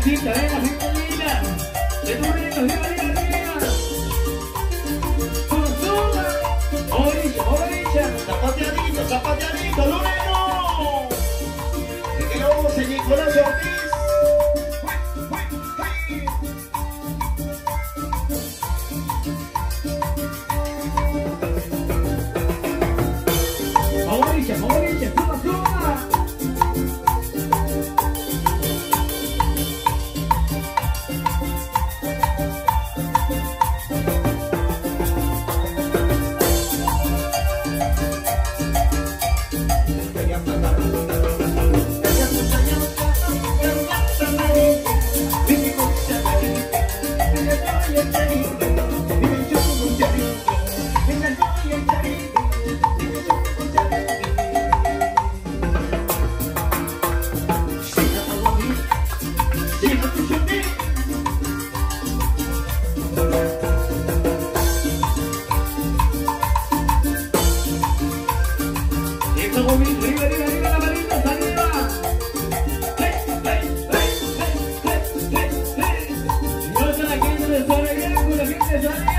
visita, ven la gente linda. De tu reino, arriba, arriba, arriba. Suma. Orilla. Zapateadito, zapateadito, Loreno. Y que luego se Nicolás Ortiz. Orilla, suma, suma. Arriba,